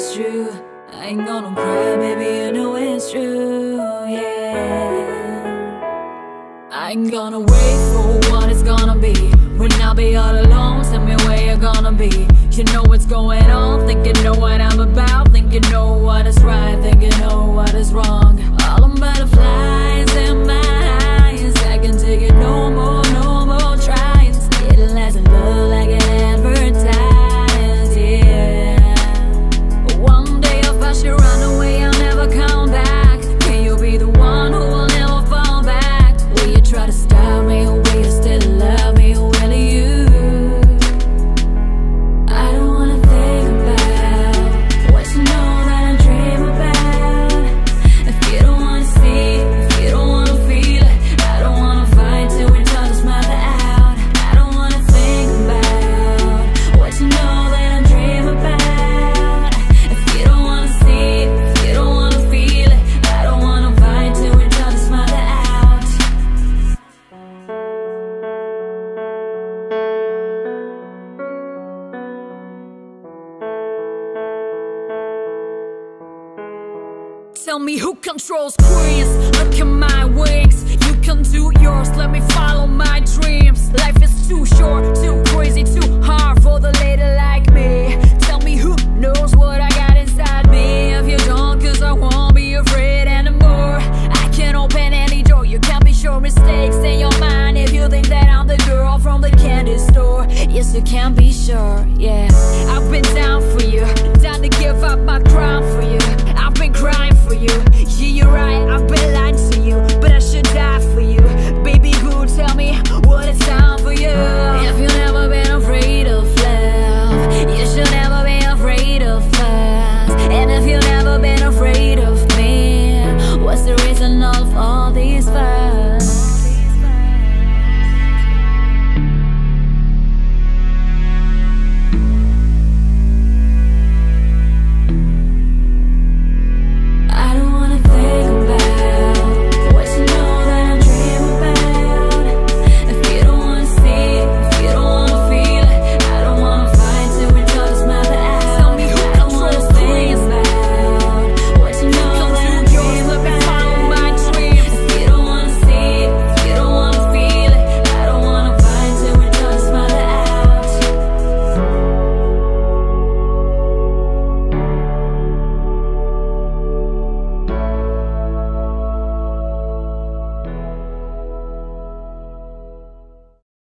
it's true. I ain't gonna cry, baby, you know it's true, yeah. I ain't gonna wait for what it's gonna be. When I'll be all alone, tell me where you're gonna be. You know what's going on, think you know what I'm about. Think you know what is right, think you know what is wrong. All them butterflies in my eyes, I can take it no more trying. It doesn't look like it advertised, yeah. One day if I should run away, I'll never come back. Can you be the one who will never fall back? Will you try to stop me, or will you still love me? Will you? I don't wanna think about what you know that I dream about. If you don't wanna see it, if you don't wanna feel it, I don't wanna fight till we turn this mother out. I don't wanna think about what you know that I dream about. If you don't wanna see it, if you don't wanna feel it, I don't wanna fight till we turn this mother out. Tell me who controls queens. Look at my wings. You can do yours, let me follow my dreams. Life is too short, too crazy, too hard for the lady like me.